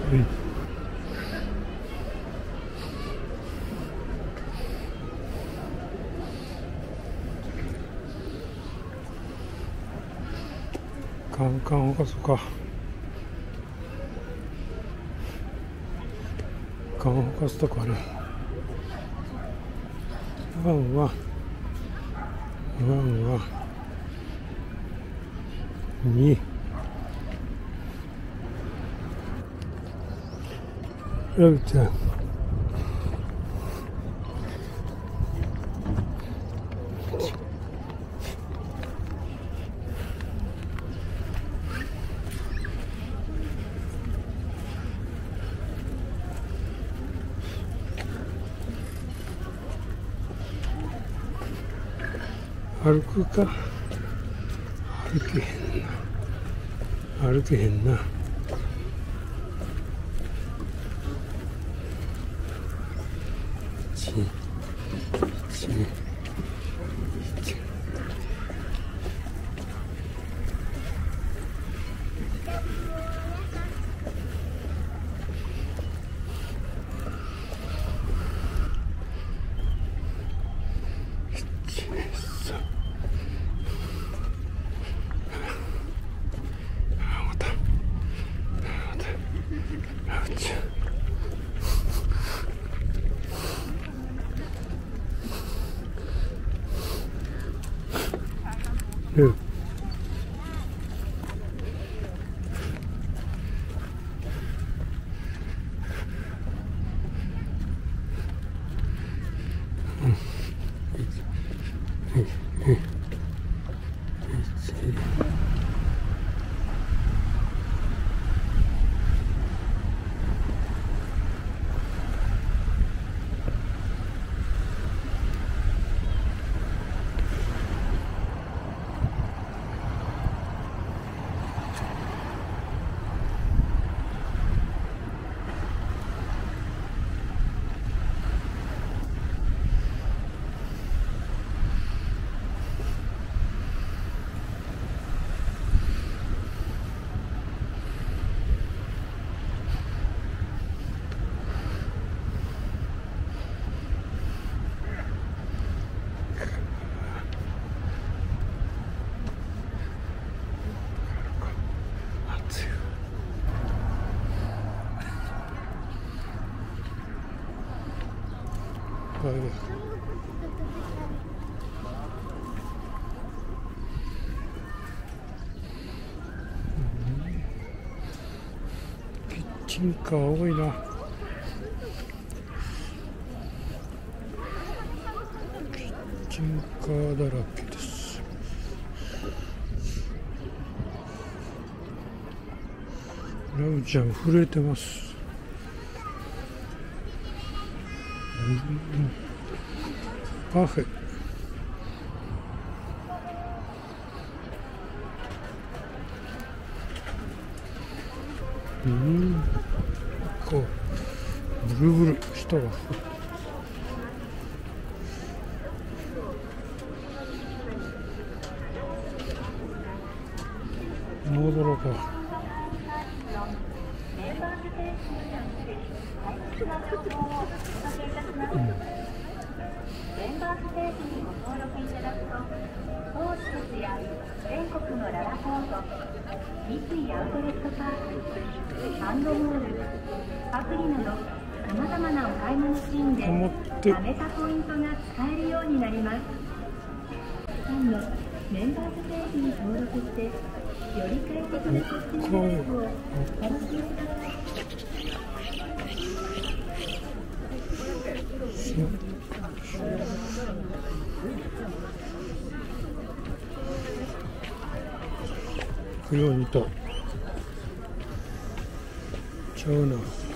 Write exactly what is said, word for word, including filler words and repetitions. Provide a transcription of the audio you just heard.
うんカンカンを貸そうか。カンを貸すとこある。ワンワンワンワンにラブちゃん歩くか歩けへんな歩けへんなちちうんキッチンカー多いな。キッチンカーだらけです。ラブちゃん震えてます。うんパフェうんこうブルブル下が戻ろうか。うんメンバーステージにご登録いただくと、当施設や全国のララポート、三井アウトレットパーク、ハンドモール、アプリなど、さまざまなお買い物シーンで、貯めたポイントが使えるようになります。今度、メンバーステージに登録して、より快適なショッピングライフをお楽しみください。 不要にとちゃうな。